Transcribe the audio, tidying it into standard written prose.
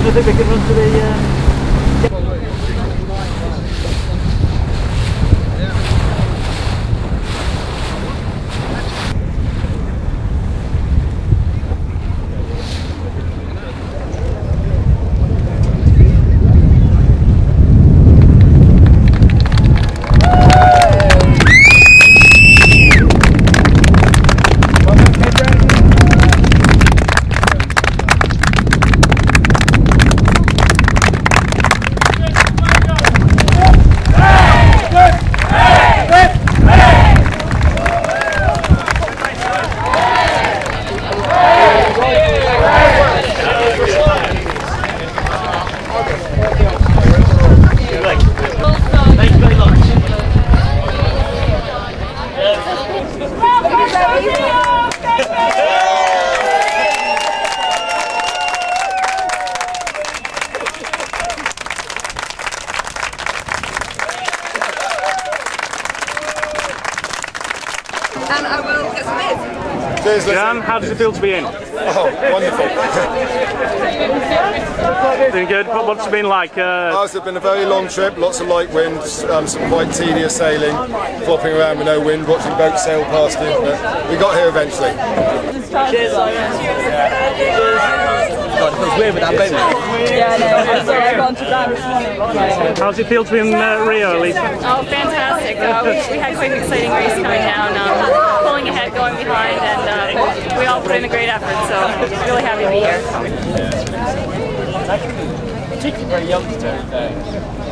do you think we can run to the... And I will get some beers. Cheers, Jan, how does it feel to be in? Oh, wonderful. Doing good. What's it been like? It's been a very long trip, lots of light winds, some quite tedious sailing, flopping around with no wind, watching boats sail past you, but we got here eventually. Cheers, God, it feels weird with that boat. Yeah, I know. I'm sorry, I got onto that this morning. How does it feel to be in Rio, Elise? Oh, fantastic. We had quite an exciting race coming down, pulling ahead, going behind, and we all put in a great effort, so really happy to be here. Particularly very youngster.